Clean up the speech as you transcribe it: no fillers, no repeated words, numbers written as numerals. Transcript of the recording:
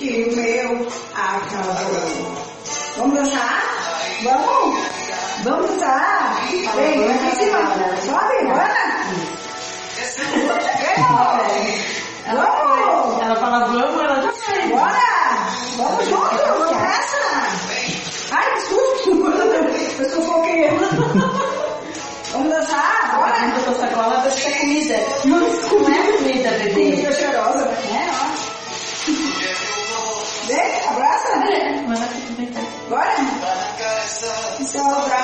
que o meu acabou. Vamos dançar? Vamos? Vamos dançar? Vem, vem aqui em cima. Sobe, bora! Vamos! Ela fala vamos, ela já sai. Bora! Vamos junto, vamos nessa! Ai, que susto! Eu sufoquei. Vamos dançar? Bora! Eu tô sacola pra ser comida. Não é comida, bebê. Comida cheirosa, né? Vem, abraça. Mas aqui também tá. Bora! Só o braço.